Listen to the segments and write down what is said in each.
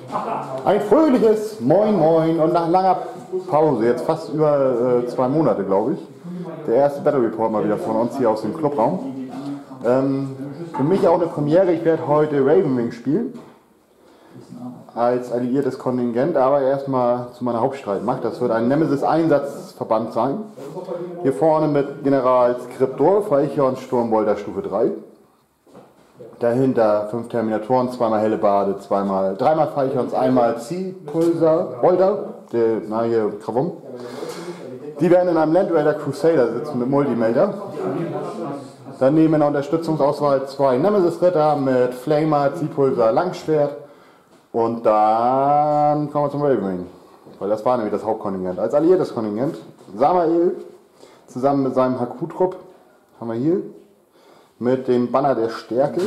Ein fröhliches Moin Moin und nach langer Pause, jetzt fast über 2 Monate glaube ich, der erste Battle Report mal wieder von uns hier aus dem Clubraum. Für mich auch eine Premiere, ich werde heute Ravenwing spielen, als alliiertes Kontingent, aber erstmal zu meiner Hauptstreitmacht. Das wird ein Nemesis-Einsatzverband sein. Hier vorne mit General Skriptor, Freichhorn, Sturmbolter Stufe 3. Dahinter 5 Terminatoren, 2-mal Hellebarde, 3-mal Freichhorns, 1-mal Ziehpulsar, Bolter, hier Krawum. Die werden in einem Land Raider Crusader sitzen mit Multimelder. Daneben in der Unterstützungsauswahl 2 Nemesis-Ritter mit Flamer, Ziehpulsar, Langschwert. Und dann kommen wir zum Ravenwing, weil das war nämlich das Hauptkontingent. Als alliiertes Kontingent, Samael zusammen mit seinem Haku-Trupp haben wir hier mit dem Banner der Stärke.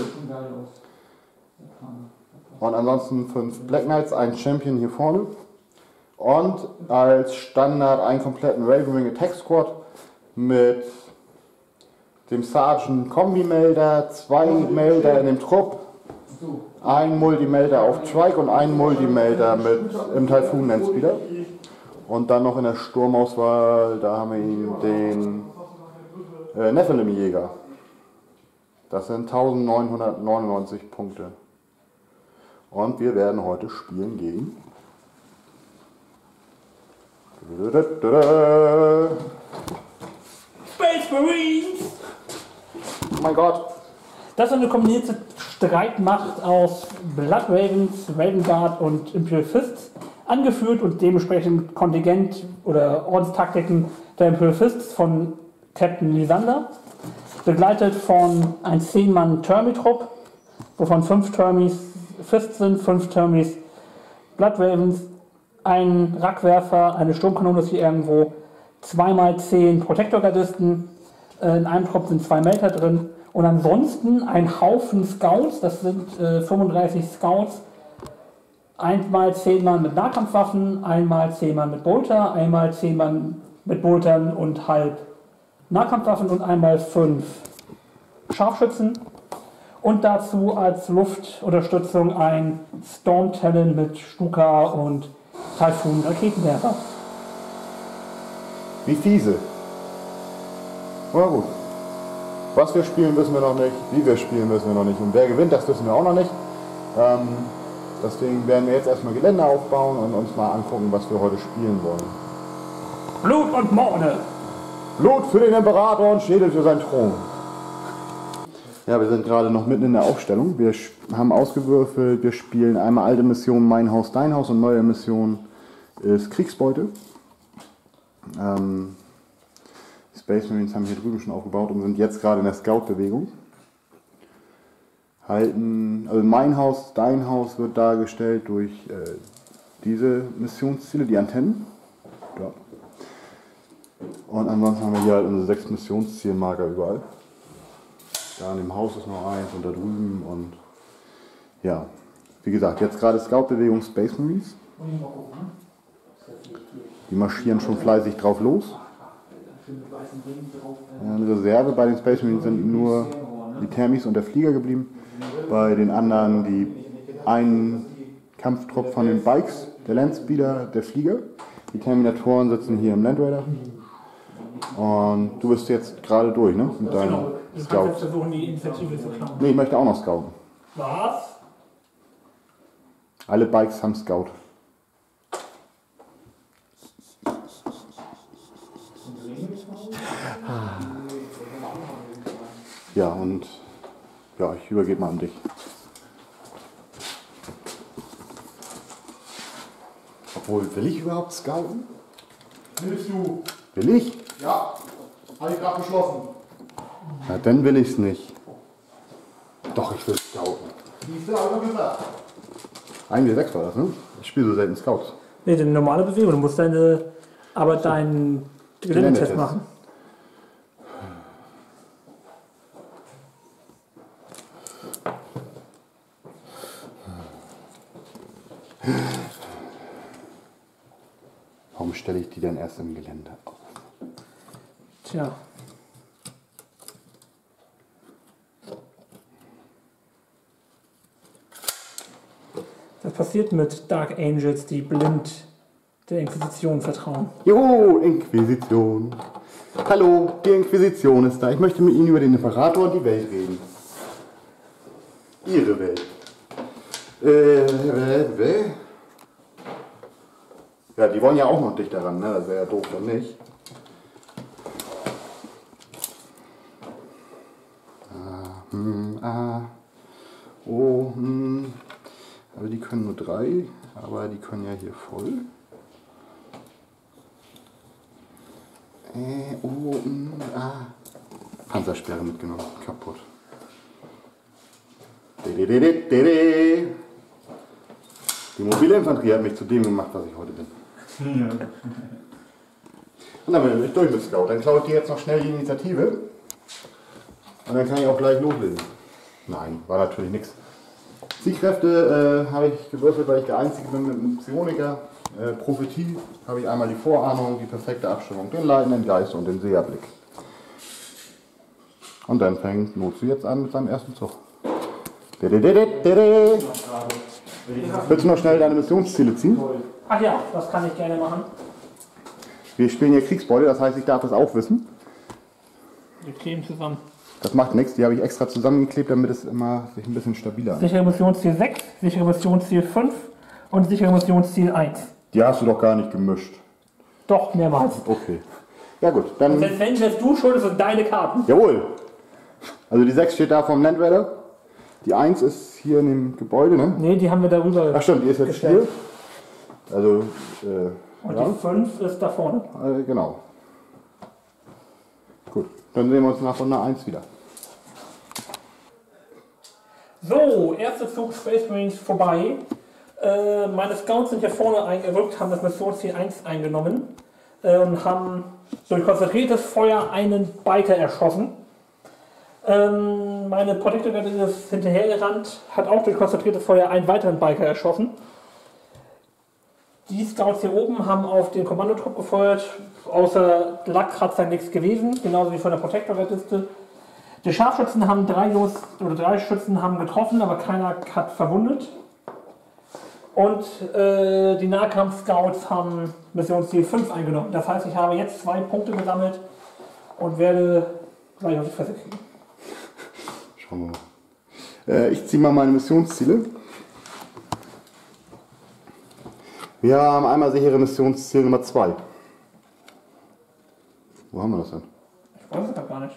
Und ansonsten 5 Black Knights, ein Champion hier vorne. Und als Standard einen kompletten Ravenwing Attack Squad mit dem Sergeant Kombi-Melder, 2 Melder in dem Trupp, ein Multimelder auf Trike und ein Multimelder mit im Typhoon Landspeeder. Und dann noch in der Sturmauswahl, da haben wir den Nephilim-Jäger. Das sind 1999 Punkte. Und wir werden heute spielen gegen Space Marines! Oh mein Gott! Das ist eine kombinierte Streitmacht aus Blood Ravens, Raven Guard und Imperial Fists, angeführt und dementsprechend Kontingent oder Ordenstaktiken der Imperial Fists von Captain Lysander, begleitet von einem 10-Mann Termi-Trupp, wovon 5 Termis Fists sind, 5 Termis Blood Ravens, ein Rackwerfer, eine Sturmkanone ist hier irgendwo, 2x10 Protector-Gardisten, in einem Trupp sind 2 Melter drin. Und ansonsten ein Haufen Scouts, das sind 35 Scouts, einmal 10 Mann mit Nahkampfwaffen, einmal 10 Mann mit Bolter, einmal 10 Mann mit Boltern und halb Nahkampfwaffen und einmal 5 Scharfschützen. Und dazu als Luftunterstützung ein Storm Talon mit Stuka und Typhoon Raketenwerfer. Wie fiese. Na gut. Was wir spielen, wissen wir noch nicht. Wie wir spielen, wissen wir noch nicht. Und wer gewinnt, das wissen wir auch noch nicht. Deswegen werden wir jetzt erstmal Gelände aufbauen und uns mal angucken, was wir heute spielen wollen. Blut und Morde! Blut für den Imperator und Schädel für seinen Thron. Ja, wir sind gerade noch mitten in der Aufstellung. Wir haben ausgewürfelt, wir spielen einmal alte Mission Mein Haus, Dein Haus und neue Mission ist Kriegsbeute. Space Marines haben hier drüben schon aufgebaut und sind jetzt gerade in der Scout-Bewegung. Also Mein Haus, Dein Haus wird dargestellt durch diese Missionsziele, die Antennen. Ja. Und ansonsten haben wir hier halt unsere 6 Missionszielmarker überall. Da in dem Haus ist noch eins und da drüben und ja, wie gesagt, jetzt gerade Scout-Bewegung Space Marines. Die marschieren schon fleißig drauf los. In Reserve bei den Space Marines sind nur die Thermis und der Flieger geblieben. Bei den anderen einen Kampftrupp von den Bikes, der Landspeeder, der Flieger. Die Terminatoren sitzen hier im Land Raider. Und du bist jetzt gerade durch, ne? Mit deinen Genau. Du Scouts. kannst jetzt versuchen, die Initiative zu klauen. Nee, ich möchte auch noch scouten. Was? Alle Bikes haben Scout. Ja, und ja, ich übergebe mal an dich. Obwohl, will ich überhaupt scouten? Willst du? Will ich? Ja, habe ich gerade beschlossen. Na, dann will ich es nicht. Doch, ich will scouten. Siehst du, aber gesagt. 1W6 war das, ne? Ich spiele so selten Scouts. Nee, eine normale Bewegung. Du musst deinen Geländetest machen. Warum stelle ich die denn erst im Gelände auf? Tja. Was passiert mit Dark Angels, die blind der Inquisition vertrauen? Jo, Inquisition. Hallo, die Inquisition ist da. Ich möchte mit Ihnen über den Imperator und die Welt reden. Ihre Welt. Ja, die wollen ja auch noch dicht daran, ne? Das wäre ja doof, wenn nicht. Aber die können nur 3, aber die können ja hier voll. Panzersperre mitgenommen, kaputt. Die mobile Infanterie hat mich zu dem gemacht, was ich heute bin. Und dann bin ich durch mit Scout. Dann klaue ich dir jetzt noch schnell die Initiative. Und dann kann ich auch gleich loslegen. Nein, war natürlich nichts. Zielkräfte habe ich gewürfelt, weil ich der Einzige bin mit einem Psioniker. Prophetie habe ich einmal die Vorahnung, die perfekte Abstimmung, den leitenden Geist und den Seherblick. Und dann fängt Notsu jetzt an mit seinem ersten Zug. Willst du noch schnell deine Missionsziele ziehen? Ach ja, das kann ich gerne machen. Wir spielen hier Kriegsbeute, das heißt, ich darf das auch wissen. Wir kleben zusammen. Das macht nichts, die habe ich extra zusammengeklebt, damit es immer sich ein bisschen stabiler anfühlt. Sichere Missionsziel 6, sichere Missionsziel 5 und sichere Missionsziel 1. Die hast du doch gar nicht gemischt. Doch, mehrmals. Okay. Ja gut, dann... Selbst wenn du schuld sind deine Karten. Jawohl. Also die 6 steht da vom Land Raider. Die 1 ist hier in dem Gebäude, ne? Ne, die haben wir darüber. Ach stimmt, die ist jetzt gestellt. hier. Also, und ja. die 5 ist da vorne. Genau. Gut, dann sehen wir uns nach Runde 1 wieder. So, erster Zug Space Marines vorbei. Meine Scouts sind hier vorne eingerückt, haben das Missionsziel 1 eingenommen und haben durch konzentriertes Feuer einen Biker erschossen. Meine Protector Guard ist hinterhergerannt, hat auch durch konzentriertes Feuer einen weiteren Biker erschossen. Die Scouts hier oben haben auf den Kommandotrupp gefeuert, außer Lackkratzer nichts gewesen, genauso wie von der Protector Guard Liste. Die Scharfschützen haben 3 Schützen haben getroffen, aber keiner hat verwundet. Und die Nahkampf-Scouts haben Missionsziel 5 eingenommen. Das heißt, ich habe jetzt 2 Punkte gesammelt und werde gleich auf die Fresse kriegen. Schauen wir mal. Ich ziehe mal meine Missionsziele. Wir haben einmal sichere Missionsziel Nummer 2. Wo haben wir das denn? Ich weiß es doch gar nicht.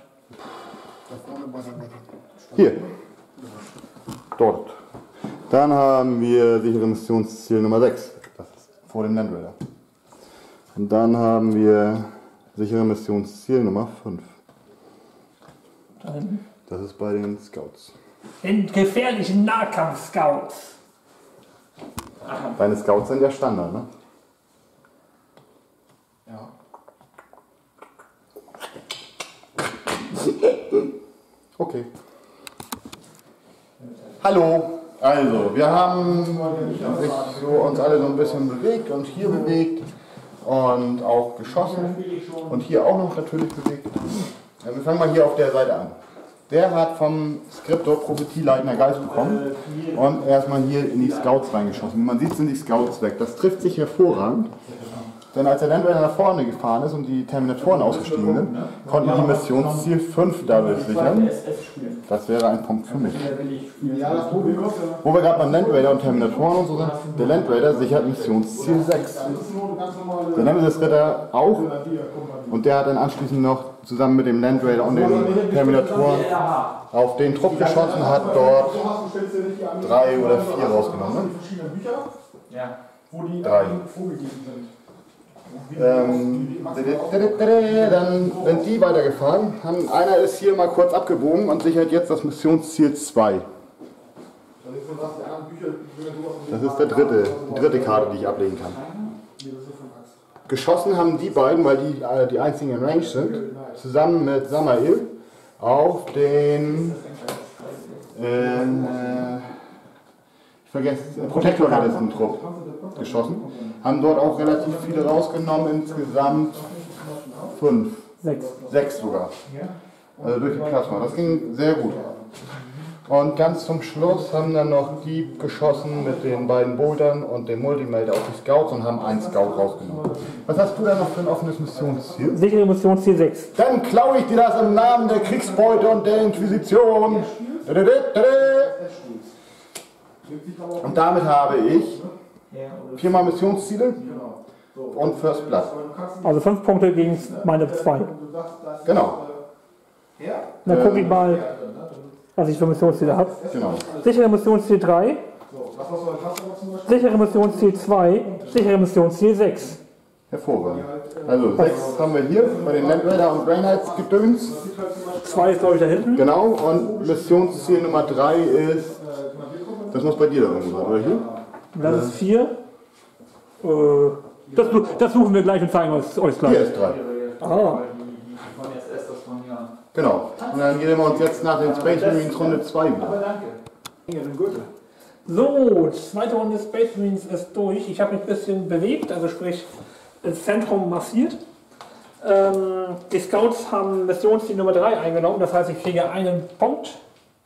Hier. Dort. Dann haben wir sichere Missionsziel Nummer 6. Das ist vor dem Land Raider. Und dann haben wir sichere Missionsziel Nummer 5. Da hinten. Das ist bei den Scouts. Den gefährlichen Nahkampf-Scouts. Deine Scouts sind ja Standard, ne? Ja. Okay. Hallo. Also, wir haben sich so uns alle so ein bisschen bewegt und hier bewegt und auch geschossen und hier auch noch natürlich bewegt. Wir fangen mal hier auf der Seite an. Der hat vom Skriptor Prophetie-leitender Geist bekommen und erstmal hier in die Scouts reingeschossen. Wie man sieht, sind die Scouts weg. Das trifft sich hervorragend. Denn als der Land Raider nach vorne gefahren ist und die Terminatoren ausgestiegen sind, konnten die Missionsziel 5 dadurch sichern. Das wäre ein Punkt für mich. Wo wir gerade beim Land Raider und Terminatoren und so sind, der Land Raider sichert Missionsziel 6. Der Nemesis Ritter auch. Und der hat dann anschließend noch zusammen mit dem Land Raider und den Terminatoren auf den Trupp geschossen, hat dort 3 oder 4 rausgenommen. Ne? Ja. Wo die 3. vorgegeben sind. Dann sind die weitergefahren. Einer ist hier mal kurz abgebogen und sichert jetzt das Missionsziel 2. Das ist die dritte Karte, die ich ablegen kann. Geschossen haben die beiden, weil die die einzigen in Range sind, zusammen mit Samael auf den Protektoristen-Trupp geschossen. Haben dort auch relativ viele rausgenommen, insgesamt 5. 6 sogar. Also durch die Plasma. Das ging sehr gut. Und ganz zum Schluss haben dann noch die geschossen mit den beiden Bouldern und dem Multimelder auf die Scouts und haben einen Scout rausgenommen. Was hast du da noch für ein offenes Missionsziel? Sichere Missionsziel 6. Dann klaue ich dir das im Namen der Kriegsbeute und der Inquisition. Und damit habe ich 4 mal Missionsziele und First Blood. Also 5 Punkte gegen meine 2. Genau. Dann gucke ich mal, was ich für Missionsziele habe. Genau. Sichere Missionsziel 3. Sichere Missionsziel 2. Sichere Missionsziel 6. Hervorragend. Also 6 haben wir hier bei den Land Raider und Grey Knights Gedöns. 2 ist glaube ich da hinten. Genau, und Missionsziel Nummer 3 ist, das muss bei dir da irgendwo sein, oder hier? Das ist 4. Das suchen wir gleich und zeigen euch Hier gleich. ist 3. Ah. Genau. Und dann gehen wir uns jetzt nach den Space Marines Runde 2 wieder. So, zweite Runde Space Marines ist durch. Ich habe mich ein bisschen bewegt, also sprich ins Zentrum massiert. Die Scouts haben Missionsziel Nummer 3 eingenommen, das heißt, ich kriege einen Punkt.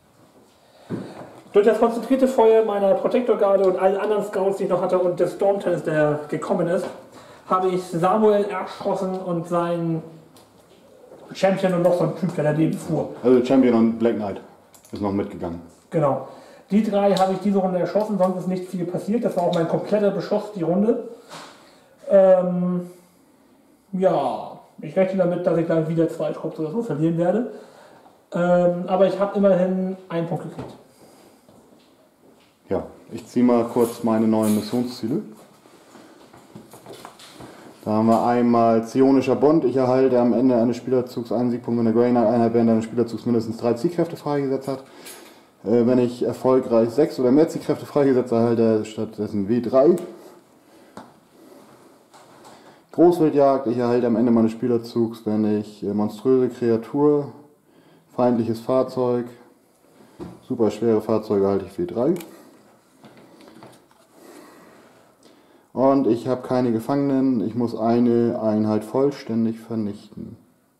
Durch das konzentrierte Feuer meiner Protector-Garde und allen anderen Scouts, die ich noch hatte, und des Storm-Tennis, der gekommen ist, habe ich Samuel erschossen und seinen Champion und noch so ein Typ, der daneben fuhr. Also Champion und Black Knight ist noch mitgegangen. Genau. Die 3 habe ich diese Runde erschossen, sonst ist nicht viel passiert. Das war auch mein kompletter Beschuss, die Runde. Ja, ich rechne damit, dass ich dann wieder 2 Trupps oder so verlieren werde. Aber ich habe immerhin einen Punkt gekriegt. Ja, ich ziehe mal kurz meine neuen Missionsziele. Da haben wir einmal Zionischer Bund. Ich erhalte am Ende eines Spielerzugs einen Siegpunkt, wenn der Grey Knight Einheit während eines Spielerzugs mindestens 3 Zielkräfte freigesetzt hat. Wenn ich erfolgreich 6 oder mehr Zielkräfte freigesetzt erhalte, er stattdessen W3. Großwildjagd. Ich erhalte am Ende meines Spielerzugs, wenn ich monströse Kreatur, feindliches Fahrzeug, super schwere Fahrzeuge erhalte ich W3. Und ich habe keine Gefangenen, ich muss eine Einheit vollständig vernichten.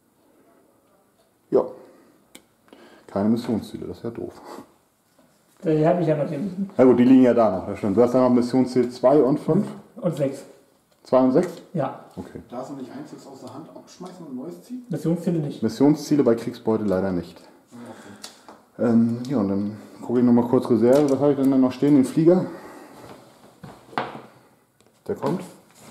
Ja, keine Missionsziele, das ist ja doof. Die habe ich ja noch hier müssen. Na gut, die liegen ja da noch, das stimmt. Du hast dann noch Missionsziel 2 und 5? Und 6. 2 und 6? Ja. Okay. Darfst du nicht eins jetzt aus der Hand abschmeißen und ein neues ziehen? Missionsziele nicht. Missionsziele bei Kriegsbeute leider nicht. Ja, und dann gucke ich nochmal kurz Reserve. Was habe ich denn dann noch stehen? Den Flieger. Der kommt.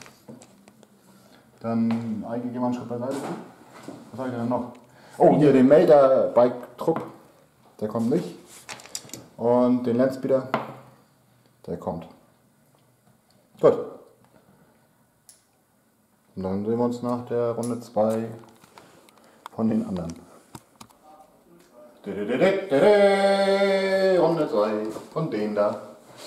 Dann Eike, gehen wir einen Schritt beiseite. Was habe ich denn noch? Oh, hier den Melder-Bike-Trupp. Der kommt nicht. Und den Landspeeder. Der kommt. Gut. Und dann sehen wir uns nach der Runde 2 von den anderen. Runde 2 von denen da.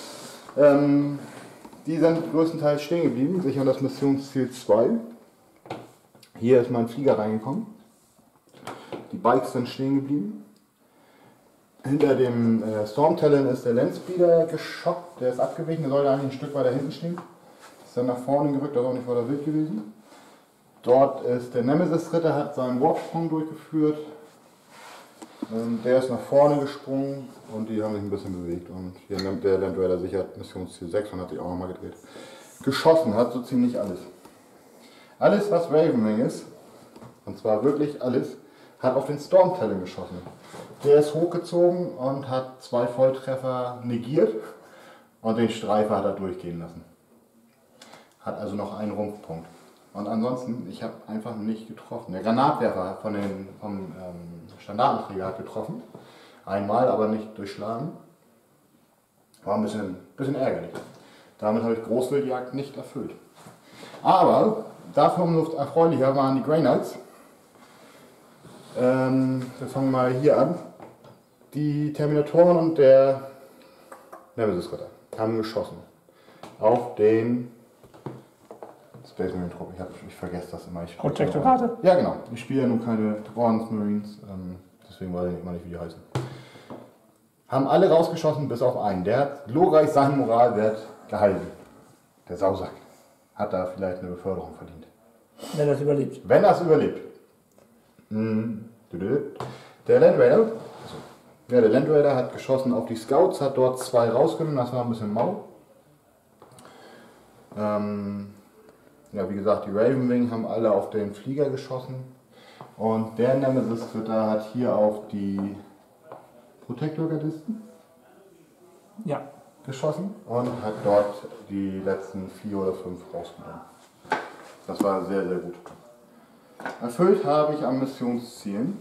Die sind größtenteils stehen geblieben, sichern das Missionsziel 2. Hier ist mein Flieger reingekommen. Die Bikes sind stehen geblieben. Hinter dem Storm-Talon ist der Landspeeder geschockt, der ist abgewichen, der sollte eigentlich ein Stück weiter hinten stehen. Ist dann nach vorne gerückt, das ist auch nicht weiter wild gewesen. Dort ist der Nemesis-Ritter, hat seinen Warpsprung durchgeführt. Der ist nach vorne gesprungen und die haben sich ein bisschen bewegt. Und hier nimmt der Land Raider sichert Missionsziel 6 und hat sich auch nochmal gedreht. Geschossen hat so ziemlich alles. Alles, was Ravenwing ist, und zwar wirklich alles, hat auf den Storm Talon geschossen. Der ist hochgezogen und hat 2 Volltreffer negiert und den Streifer hat er durchgehen lassen. Hat also noch einen Rumpfpunkt. Und ansonsten, ich habe einfach nicht getroffen. Der Granatwerfer vom Standardenträger hat getroffen. Einmal, aber nicht durchschlagen. War ein bisschen ärgerlich. Damit habe ich Großwildjagd nicht erfüllt. Aber dafür umso erfreulicher waren die Grey Knights. Wir fangen mal hier an. Die Terminatoren und der Nemesis-Ritter haben geschossen auf den Space Marine Trupp. Ich vergesse das immer. Protector-Karte? Ja, genau. Ich spiele ja nun keine Ordens Marines, deswegen weiß ich immer nicht, wie die heißen. Haben alle rausgeschossen, bis auf einen. Der hat glorreich seinen Moralwert gehalten. Der Sausack hat da vielleicht eine Beförderung verdient. Wenn das überlebt. Wenn das überlebt. Der Land Raider, also Ja, der Land Raider hat geschossen auf die Scouts, hat dort 2 rausgenommen, das war ein bisschen mau. Ja, wie gesagt, die Ravenwing haben alle auf den Flieger geschossen. Und der Nemesis-Ritter hat hier auf die Protector-Gardisten Ja. geschossen und hat dort die letzten 4 oder 5 rausgenommen. Das war sehr, sehr gut. Erfüllt habe ich an Missionszielen.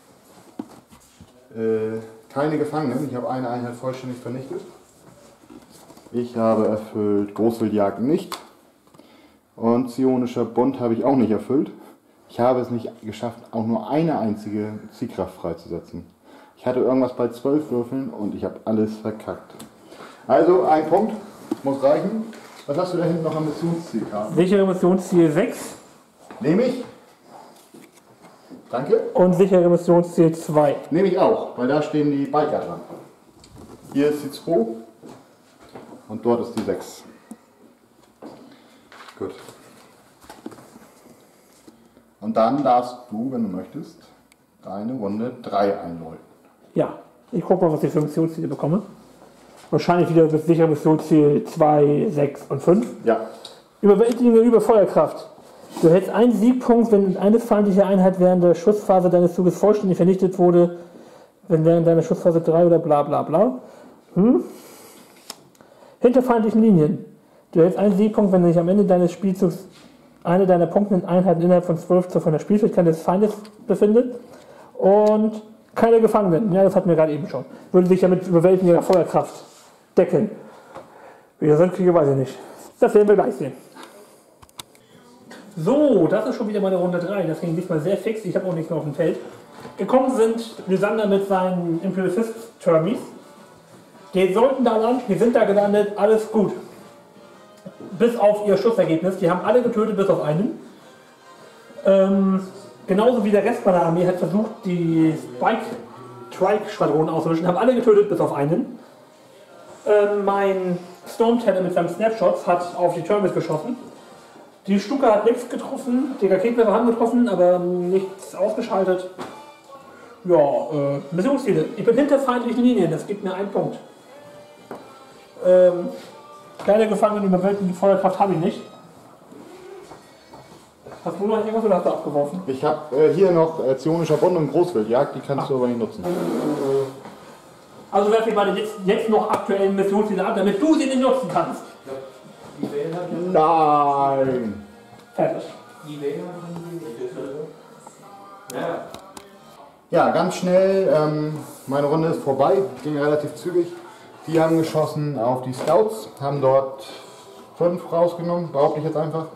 Keine Gefangenen, ich habe eine Einheit vollständig vernichtet. Ich habe erfüllt Großwildjagd nicht. Und Zionischer Bund habe ich auch nicht erfüllt. Ich habe es nicht geschafft, auch nur eine einzige Ziehkraft freizusetzen. Ich hatte irgendwas bei 12 Würfeln und ich habe alles verkackt. Also ein Punkt, muss reichen. Was hast du da hinten noch an Missionszielkarten? Sichere Missionsziel 6 Nehme ich. Danke. und sichere Missionsziel 2. Nehme ich auch, weil da stehen die Biker dran. Hier ist die 2 und dort ist die 6. Gut. Und dann darfst du, wenn du möchtest, deine Runde 3 einläuten. Ja, ich gucke mal, was ich für Missionsziele bekomme. Wahrscheinlich wieder das sichere Missionsziel 2, 6 und 5. Ja. Überwältigende über Feuerkraft. Du hältst einen Siegpunkt, wenn eine feindliche Einheit während der Schussphase deines Zuges vollständig vernichtet wurde, wenn während deiner Schussphase 3 oder bla bla bla. Hinter feindlichen Linien. Du hältst einen Siegpunkt, wenn sich am Ende deines Spielzugs eine deiner punktenden Einheiten innerhalb von 12 Zoll von der Spielfähigkeit des Feindes befindet. Und keine Gefangenen. Ja, das hatten wir gerade eben schon. Würde sich ja mit überwältigender Feuerkraft decken. Wie das sind, kriege weiß ich nicht. Das werden wir gleich sehen. So, das ist schon wieder meine Runde 3. Das ging diesmal sehr fix. Ich habe auch nichts mehr auf dem Feld. Gekommen sind Lysander mit seinen Imperial Fist Termies. Die sollten da landen, die sind da gelandet, alles gut. Bis auf ihr Schussergebnis. Die haben alle getötet, bis auf einen. Genauso wie der Rest meiner Armee hat versucht, die Trike-Schwadronen auszulöschen. Haben alle getötet, bis auf einen. Mein Stormteller mit seinem Snapshots hat auf die Termis geschossen. Die Stuka hat nichts getroffen, die Raketenwerfer haben getroffen, aber nichts ausgeschaltet. Ja, Missionsziele. Ich bin hinter feindlichen Linien, das gibt mir einen Punkt. Keine Gefangenen überwältigende Feuerkraft habe ich nicht. Hast du noch irgendwas oder hast du abgeworfen? Ich habe hier noch Zionischer Bund und Großwildjagd, die kannst du aber nicht nutzen. Also werfe ich meine jetzt noch aktuellen Missionsziele an, damit du sie nicht nutzen kannst. Nein! Fertig. Ja, ganz schnell, meine Runde ist vorbei, ging relativ zügig. Die haben geschossen auf die Scouts, haben dort 5 rausgenommen, behaupte ich jetzt einfach.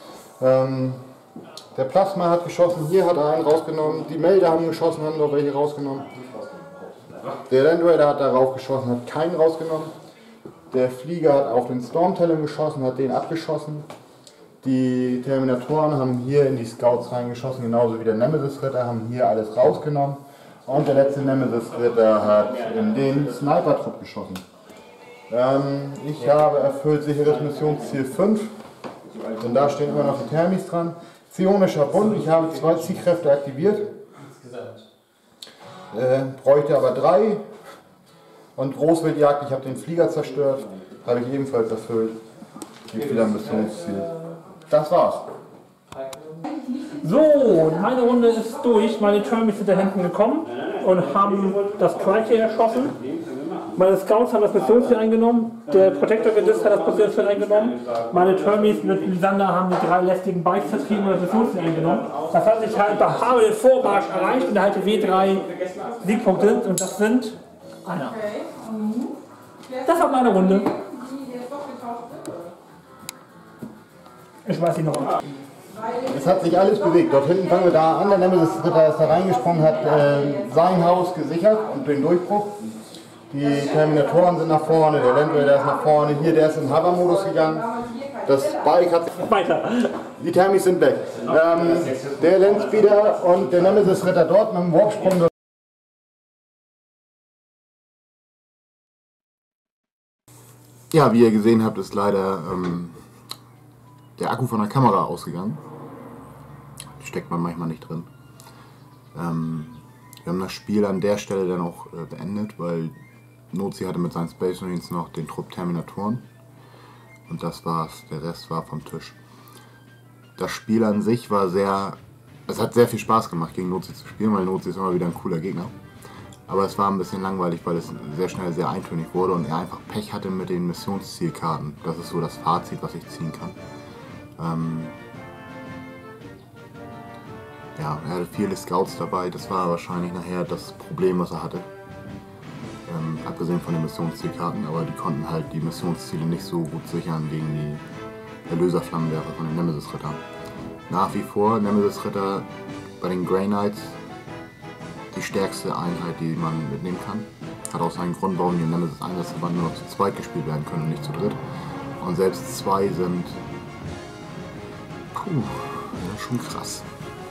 Der Plasma hat geschossen, hier hat er einen rausgenommen, die Melder haben geschossen, haben dort welche rausgenommen. Der Land Raider hat darauf geschossen, hat keinen rausgenommen. Der Flieger hat auf den Stormteller geschossen, hat den abgeschossen. Die Terminatoren haben hier in die Scouts reingeschossen, genauso wie der Nemesis-Ritter, haben hier alles rausgenommen. Und der letzte Nemesis-Ritter hat in den Sniper-Trupp geschossen. Ich habe erfüllt sicheres Missionsziel 5. Und da stehen immer noch die Thermis dran. Zionischer Bund, ich habe 2 Ziehkräfte aktiviert. Bräuchte aber 3. Und Großwildjagd, ich habe den Flieger zerstört, habe ich ebenfalls erfüllt. Gibt wieder ein Missionsziel. Das war's. So, meine Runde ist durch. Meine Termis sind da hinten gekommen und haben das Trike erschossen. Meine Scouts haben das Missionsziel eingenommen. Der Protector Gedist hat das Missionsziel eingenommen. Meine Termis mit Lysander haben die 3 lästigen Bikes vertrieben und das Missionsziel eingenommen. Das heißt, ich habe den Vormarsch erreicht und erhalte W3 Siegpunkte und das sind einer. Das war meine Runde. Ich weiß nicht noch. Es hat sich alles bewegt. Dort hinten fangen wir da an. Der Nemesis-Ritter ist da reingesprungen, hat sein Haus gesichert und den Durchbruch. Die Terminatoren sind nach vorne, der Land Raider ist nach vorne. Hier, der ist in Hover-Modus gegangen. Das Bike hat Weiter. Die Thermis sind weg. Der Landspeeder und der Nemesis-Ritter dort mit dem Warpsprung. Ja, wie ihr gesehen habt, ist leider der Akku von der Kamera ausgegangen. Die steckt man manchmal nicht drin. Wir haben das Spiel an der Stelle dann auch beendet, weil Nozi hatte mit seinen Space Marines noch den Trupp Terminatoren. Und das war's, der Rest war vom Tisch. Das Spiel an sich war es hat sehr viel Spaß gemacht, gegen Nozi zu spielen, weil Nozi ist immer wieder ein cooler Gegner. Aber es war ein bisschen langweilig, weil es sehr schnell sehr eintönig wurde und er einfach Pech hatte mit den Missionszielkarten. Das ist so das Fazit, was ich ziehen kann. Ja, er hatte viele Scouts dabei, das war wahrscheinlich nachher das Problem, was er hatte. Abgesehen von den Missionszielkarten, aber die konnten halt die Missionsziele nicht so gut sichern gegen die Erlöserflammenwerfer von den Nemesis-Rittern. Nach wie vor Nemesis-Ritter bei den Grey Knights die stärkste Einheit, die man mitnehmen kann. Hat auch seinen Grund, warum die Nemesis Einsatzverband nur noch zu zweit gespielt werden können und nicht zu dritt. Und selbst zwei sind ja, schon krass.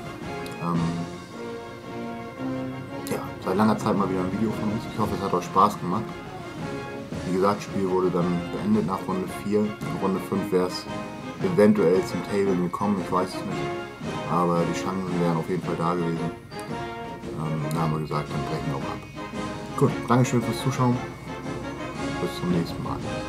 Ja, seit langer Zeit mal wieder ein Video von uns. Ich hoffe, es hat euch Spaß gemacht. Wie gesagt, das Spiel wurde dann beendet nach Runde 4. In Runde 5 wäre es eventuell zum Table gekommen, ich weiß es nicht. Aber die Chancen wären auf jeden Fall da gewesen. Da haben wir gesagt, dann brechen wir auch ab. Gut, Dankeschön fürs Zuschauen. Bis zum nächsten Mal.